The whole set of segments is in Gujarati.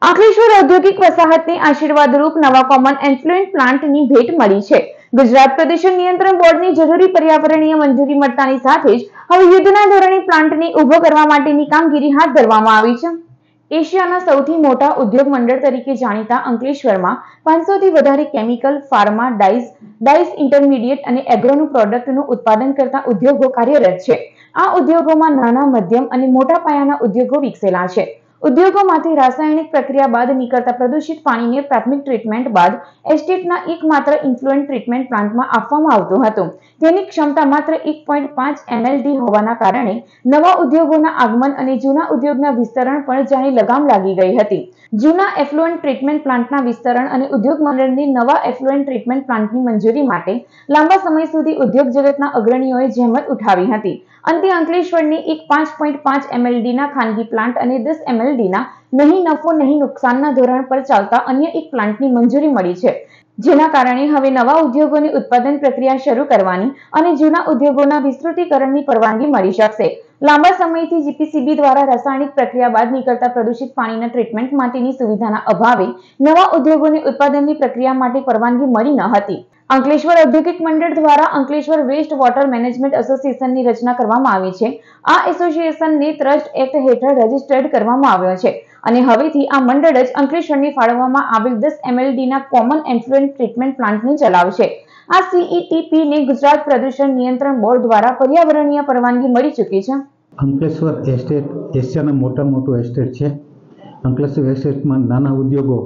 અંકલેશ્વર ઔદ્યોગિક વસાહતને આશીર્વાદરૂપ નવા કોમન એફ્લુએન્ટ પ્લાન્ટની ભેટ મળી છે। ગુજરાત પ્રદૂષણ નિયંત્રણ બોર્ડની જરૂરી પર્યાવરણીય મંજૂરી મળતાની સાથે જ હવે યુદ્ધના ધોરણે પ્લાન્ટને ઊભો કરવા માટેની કામગીરી હાથ ધરવામાં આવી છે। એશિયાના સૌથી મોટા ઉદ્યોગ મંડળ તરીકે જાણીતા અંકલેશ્વરમાં 500થી વધારે કેમિકલ, ફાર્મા, ડાઇસ ઇન્ટરમીડિયેટ અને એગ્રોનું પ્રોડક્ટનું ઉત્પાદન કરતા ઉદ્યોગો કાર્યરત છે। આ ઉદ્યોગોમાં નાના, મધ્યમ અને મોટા પાયાના ઉદ્યોગો વિકસેલા છે। ઉદ્યોગોમાંથી રાસાયણિક પ્રક્રિયા બાદ નીકળતા પ્રદૂષિત પાણીને પ્રાથમિક ટ્રીટમેન્ટ બાદ એસ્ટેટના એકમાત્ર ઇન્ફ્લુએન્ટ ટ્રીટમેન્ટ પ્લાન્ટમાં આપવામાં આવતું હતું। તેની ક્ષમતા માત્ર 1.5 mld હોવાના કારણે નવા ઉદ્યોગોના આગમન અને જૂના ઉદ્યોગના વિસ્તરણ પર જાણે લગામ લાગી ગઈ હતી। જૂના એફ્લુએન્ટ ટ્રીટમેન્ટ પ્લાન્ટના વિસ્તરણ અને ઉદ્યોગ મંડળની નવા એફ્લુએન્ટ ટ્રીટમેન્ટ પ્લાન્ટની મંજૂરી માટે લાંબા સમય સુધી ઉદ્યોગ જગતના અગ્રણીઓએ જહેમત ઉઠાવી હતી। અંતે અંકલેશ્વરની એક 5.5 mldના ખાનગી પ્લાન્ટ અને 10 mldના નહીં નફો નહીં નુકસાનના ધોરણ પર ચાલતા અન્ય એક પ્લાન્ટની મંજૂરી મળી છે, જેના કારણે હવે નવા ઉદ્યોગોની ઉત્પાદન પ્રક્રિયા શરૂ કરવાની અને જૂના ઉદ્યોગોના વિસ્તૃતીકરણની પરવાનગી મળી શકશે। લાંબા સમયથી જીપીસીબી દ્વારા રાસાયણિક પ્રક્રિયા બાદ નીકળતા પ્રદૂષિત પાણીના ટ્રીટમેન્ટ માટેની સુવિધાના અભાવે નવા ઉદ્યોગોને ઉત્પાદનની પ્રક્રિયા માટે પરવાનગી મળી ન હતી। અંકલેશ્વર ઔદ્યોગિક મંડળ દ્વારા અંકલેશ્વર વેસ્ટ વોટર મેનેજમેન્ટ એસોસિએશનની રચના કરવામાં આવી છે। આ એસોસિએશનને ટ્રસ્ટ એક્ટ હેઠળ રજીસ્ટર્ડ કરવામાં આવ્યો છે અને હવેથી આ મંડળ જ અંકલેશ્વરને ફાળવવામાં આવેલ 10 mldના કોમન એફ્લુએન્ટ ટ્રીટમેન્ટ પ્લાન્ટને ચલાવશે। આ સીઈટીપીને ગુજરાત પ્રદૂષણ નિયંત્રણ બોર્ડ દ્વારા પર્યાવરણીય પરવાનગી મળી ચૂકી છે। અંકલેશ્વર એસ્ટેટ એશિયાના મોટું એસ્ટેટ છે। અંકલેશ્વર એસ્ટેટમાં નાના ઉદ્યોગો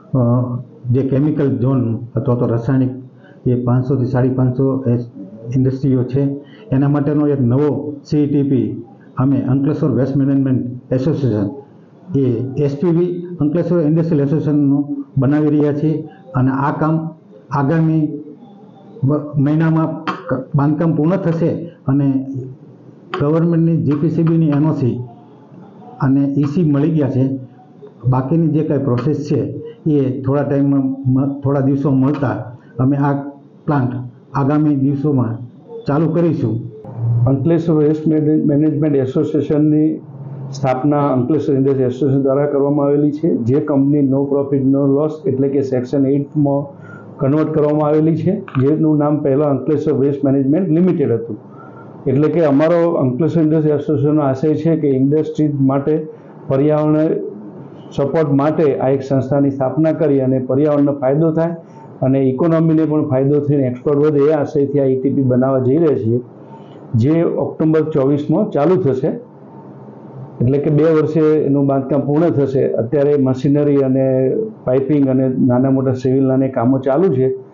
જે કેમિકલ ઝોન અથવા તો રાસાયણિક એ 500થી 550 ઇન્ડસ્ટ્રીઓ છે। એના માટેનો એક નવો સીઈટીપી અમે અંકલેશ્વર વેસ્ટ મેનેજમેન્ટ એસોસિએશન એ એસપીવી અંકલેશ્વર ઇન્ડસ્ટ્રીયલ એસોસિએશનનું બનાવી રહ્યા છીએ અને આ કામ આગામી મહિનામાં બાંધકામ પૂર્ણ થશે અને ગવર્મેન્ટની જીપીસીબીની એનઓસી અને ઈસી મળી ગયા છે। બાકીની જે કાંઈ પ્રોસેસ છે એ થોડા દિવસો મળતા અમે આ પ્લાન્ટ આગામી દિવસોમાં ચાલુ કરીશું। અંકલેશ્વર વેસ્ટ મેનેજમેન્ટ એસોસિએશનની સ્થાપના અંકલેશ્વર ઇન્ડસ્ટ્રી એસોસિએશન દ્વારા કરવામાં આવેલી છે, જે company no profit no loss એટલે કે સેક્શન 8માં કન્વર્ટ કરવામાં આવેલી છે, જેનું નામ પહેલાં અંકલેશ્વર વેસ્ટ મેનેજમેન્ટ લિમિટેડ હતું। એટલે કે અમારો અંકલેશ્વર ઇન્ડસ્ટ્રી એસોસિએશનનો આશય છે કે ઇન્ડસ્ટ્રી માટે પર્યાવરણ સપોર્ટ માટે આ એક સંસ્થાની સ્થાપના કરી અને પર્યાવરણનો ફાયદો થાય અને ઇકોનોમીને પણ ફાયદો થઈને એક્સપોર્ટ વધે એ આશયથી આ ઈટીપી બનાવવા જઈ રહ્યા છીએ, જે ઓક્ટોબર 24માં ચાલુ થશે। એટલે કે 2 વર્ષે એનું બાંધકામ પૂર્ણ થશે। અત્યારે મશીનરી અને પાઇપિંગ અને નાના મોટા સિવિલના કામો ચાલુ છે।